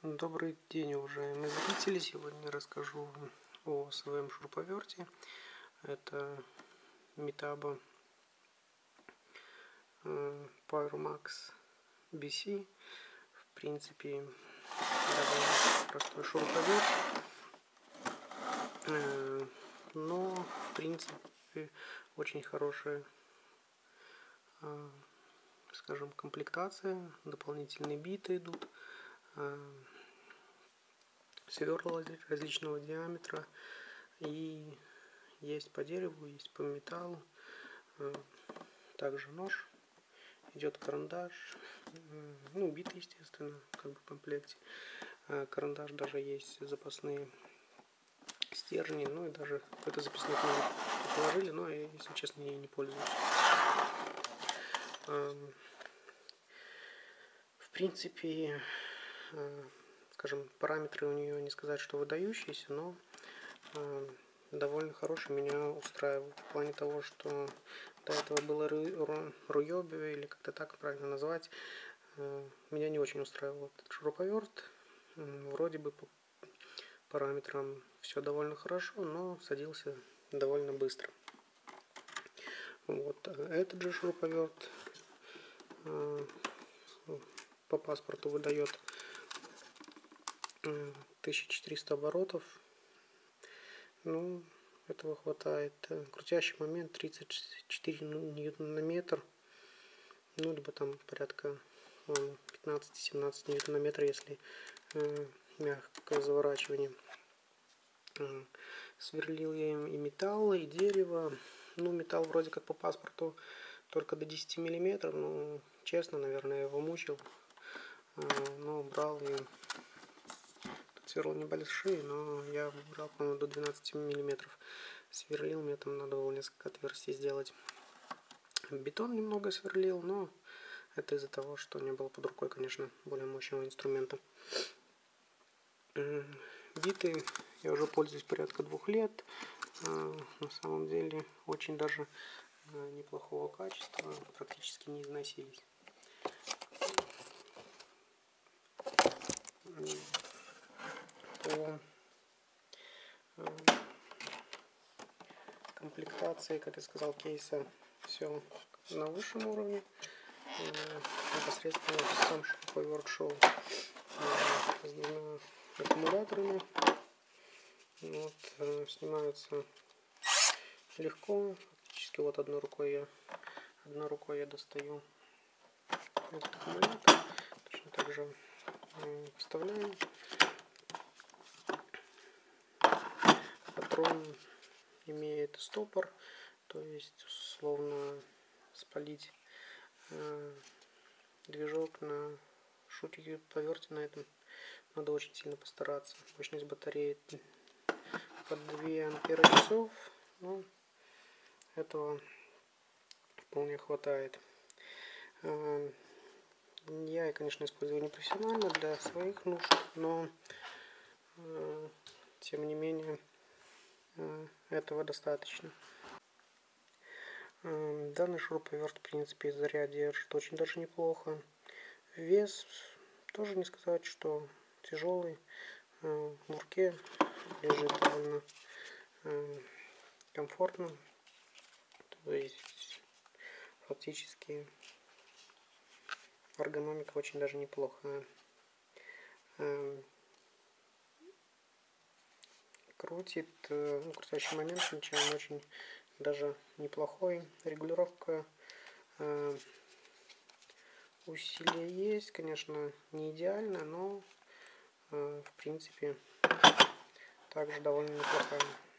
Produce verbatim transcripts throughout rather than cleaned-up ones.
Добрый день, уважаемые зрители! Сегодня расскажу о своем шуруповерте. Это Metabo PowerMax би си. В принципе, довольно простой шуруповерт, но в принципе очень хорошая, скажем, комплектация. Дополнительные биты идут, сверла различного диаметра, и есть по дереву, есть по металлу. Также нож, идет карандаш, ну биты, естественно, как бы в комплекте. Карандаш, даже есть запасные стержни, ну и даже какой-то записной книжек положили, но я, если честно, ей не пользуюсь. В принципе, скажем, параметры у нее не сказать, что выдающиеся, но довольно хорошие, меня устраивают. В плане того, что до этого было Ryobi, или как-то так правильно назвать, меня не очень устраивал этот шуруповерт. Вроде бы по параметрам все довольно хорошо, но садился довольно быстро. Вот этот же шуруповерт по паспорту выдает тысяча четыреста оборотов. Ну, этого хватает. Крутящий момент тридцать четыре ньютона на метр, ну либо там порядка пятнадцать-семнадцать ньютон на метр, если э, мягкое заворачивание. Сверлил я им и металл, и дерево. Ну, металл вроде как по паспорту только до десяти миллиметров. Ну, честно, наверное, я его мучил. Но брал и сверла небольшие, но я брал, по-моему, до двенадцати миллиметров. Сверлил, мне там надо было несколько отверстий сделать. Бетон немного сверлил, но это из-за того, что не было под рукой, конечно, более мощного инструмента. Биты я уже пользуюсь порядка двух лет. На самом деле очень даже неплохого качества, практически не износились. По комплектации, как я сказал, кейса все на высшем уровне. Непосредственно сам шуруповерт шел с двумя аккумуляторами. Вот, снимаются легко. Фактически вот одной рукой я одной рукой я достаю этот аккумулятор. Точно так же вставляем. Патрон имеет стопор, то есть условно спалить э, движок на шуруповерте на этом надо очень сильно постараться. Мощность батареи под две ампера часов, ну, этого вполне хватает. Э, я, конечно, использую не профессионально для своих нужд, но э, тем не менее э, этого достаточно. Данный шуруповерт, в принципе, заряд держит очень даже неплохо. Вес тоже не сказать, что тяжелый. В руке лежит довольно комфортно. То есть фактически эргономика очень даже неплохая. Крутит, ну, крутящий момент ничем очень даже неплохой. Регулировка э, усилия есть, конечно, не идеально, но э, в принципе также довольно неплохая.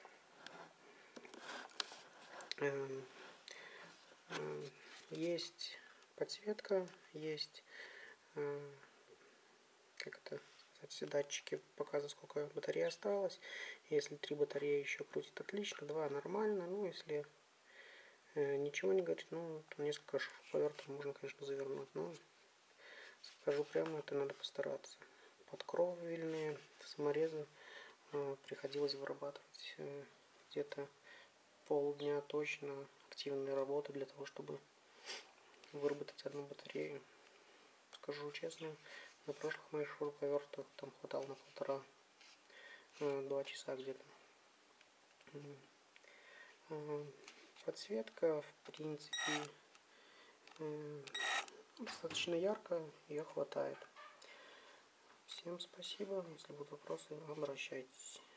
Э, э, есть подсветка, есть э, как это сказать, датчики показывают, сколько батареи осталось. Если три батареи еще крутит отлично, два нормально. Ну, если э, ничего не говорит, ну, то несколько шуруповертов можно, конечно, завернуть. Но скажу прямо, это надо постараться. Подкровельные саморезы э, приходилось вырабатывать э, где-то полдня точно активной работы для того, чтобы выработать одну батарею. Скажу честно, На прошлых моих шуруповертах там хватало на полтора, два часа где-то. Подсветка, в принципе, достаточно яркая, ее хватает. Всем спасибо. Если будут вопросы, обращайтесь.